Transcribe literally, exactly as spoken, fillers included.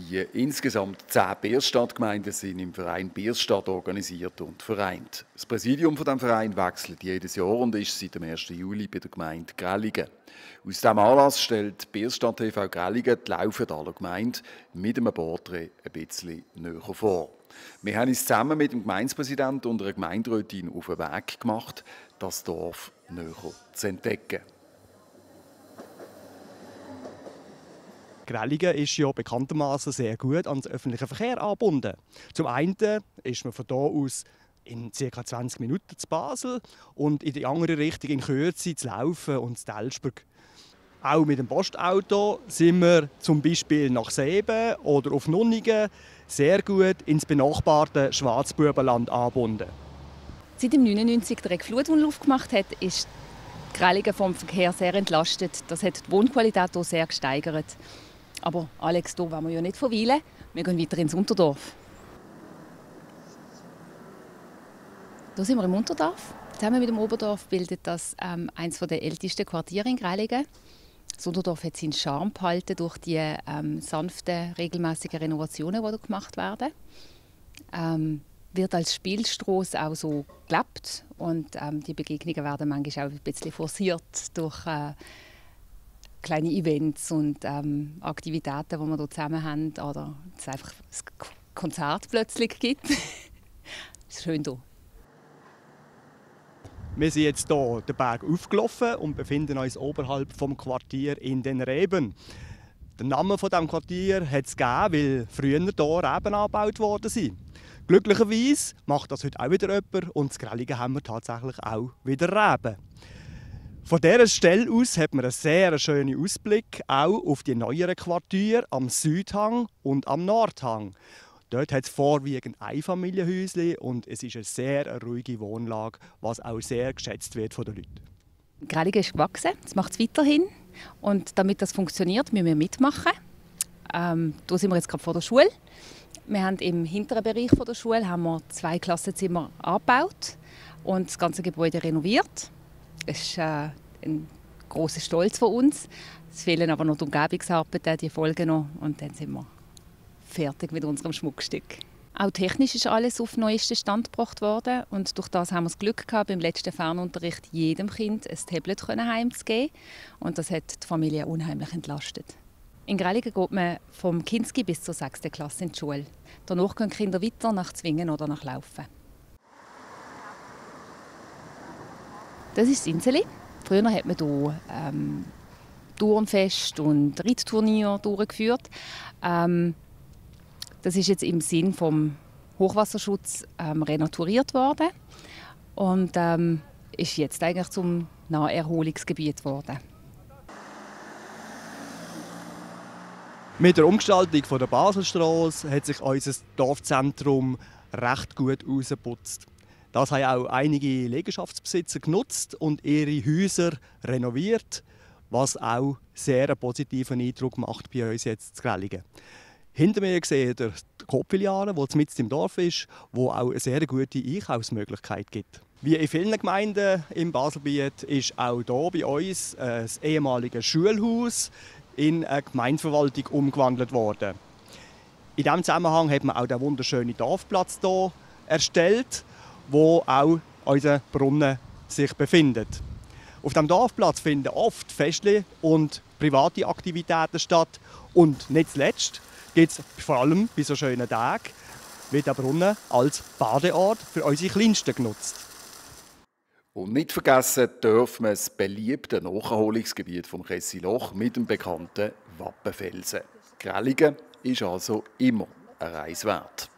Die insgesamt zehn Bierstadtgemeinden sind im Verein Bierstadt organisiert und vereint. Das Präsidium von dem Verein wechselt jedes Jahr und ist seit dem ersten Juli bei der Gemeinde Grellingen. Aus diesem Anlass stellt Bierstadt T V Grellingen die Laufendaler Gemeinde mit einem Porträt ein bisschen näher vor. Wir haben uns zusammen mit dem Gemeindepräsidenten und einer Gemeinderätin auf den Weg gemacht, das Dorf näher zu entdecken. Grellingen ist ja bekanntermaßen sehr gut an den öffentlichen Verkehr angebunden. Zum einen ist man von hier aus in ca. zwanzig Minuten zu Basel und in die andere Richtung in Kürze zu Laufen und zu Delsberg. Auch mit dem Postauto sind wir zum Beispiel nach Seeben oder auf Nunningen sehr gut ins benachbarte Schwarzbubenland angebunden. Seit neunzehnhundertneunundneunzig der Flutwunlauf gemacht hat, ist Grellingen vom Verkehr sehr entlastet. Das hat die Wohnqualität auch sehr gesteigert. Aber Alex, hier wollen wir ja nicht verweilen. Wir gehen weiter ins Unterdorf. Hier sind wir im Unterdorf. Zusammen mit dem Oberdorf bildet das ähm, eines der ältesten Quartiere in Grellingen. Das Unterdorf hat seinen Charme behalten durch die ähm, sanften, regelmäßigen Renovationen, die hier gemacht werden. Ähm, wird als Spielstrasse auch so gelebt und ähm, die Begegnungen werden manchmal auch ein bisschen forciert durch äh, kleine Events und ähm, Aktivitäten, die wir hier zusammen haben, oder es einfach ein Konzert plötzlich gibt. Es ist schön hier. Wir sind jetzt hier den Berg aufgelaufen und befinden uns oberhalb vom Quartier in den Reben. Den Namen von diesem Quartier hat es gegeben, weil früher hier Reben angebaut worden. Glücklicherweise macht das heute auch wieder jemand und in Grellingen haben wir tatsächlich auch wieder Reben. Von dieser Stelle aus hat man einen sehr schönen Ausblick auch auf die neueren Quartiere am Südhang und am Nordhang. Dort hat es vorwiegend Einfamilienhäuschen und es ist eine sehr ruhige Wohnlage, was auch sehr geschätzt wird von den Leuten. Grellingen ist gewachsen, das macht es weiterhin. Und damit das funktioniert, müssen wir mitmachen. Ähm, hier sind wir jetzt gerade vor der Schule. Wir haben im hinteren Bereich der Schule haben wir zwei Klassenzimmer angebaut und das ganze Gebäude renoviert. Das ist äh, ein grosser Stolz von uns. Es fehlen aber noch die Umgebungsarbeiten, die folgen noch und dann sind wir fertig mit unserem Schmuckstück. Auch technisch ist alles auf den neuesten Stand gebracht worden und durch das haben wir das Glück gehabt, beim letzten Fernunterricht jedem Kind ein Tablet heimzugeben und das hat die Familie unheimlich entlastet. In Grellingen geht man vom Kinski bis zur sechsten Klasse in die Schule. Danach gehen die Kinder weiter nach Zwingen oder nach Laufen. Das ist das Inseli. Früher hat man hier ähm, Turnfest und Reitturnier durchgeführt. Ähm, das ist jetzt im Sinn vom Hochwasserschutz ähm, renaturiert worden und ähm, ist jetzt eigentlich zum Naherholungsgebiet geworden. Mit der Umgestaltung der Baselstrasse hat sich unser Dorfzentrum recht gut ausgeputzt. Das haben auch einige Liegenschaftsbesitzer genutzt und ihre Häuser renoviert, was auch sehr einen positiven Eindruck macht bei uns jetzt in Grellingen. Hinter mir sehe ich die Coop-Filiale, die mitten im Dorf ist, wo auch eine sehr gute Einkaufsmöglichkeit gibt. Wie in vielen Gemeinden im Baselbiet ist auch hier bei uns das ehemalige Schulhaus in eine Gemeindeverwaltung umgewandelt worden. In diesem Zusammenhang hat man auch den wunderschönen Dorfplatz hier erstellt, wo auch unser Brunnen sich befindet. Auf dem Dorfplatz finden oft Festchen und private Aktivitäten statt. Und nicht zuletzt gibt es vor allem bei so schönen Tagen wird der Brunnen als Badeort für unsere Kleinsten genutzt. Und nicht vergessen dürfen wir das beliebte Nacherholungsgebiet vom Kessiloch mit dem bekannten Wappenfelsen. Grellingen ist also immer eine Reise wert.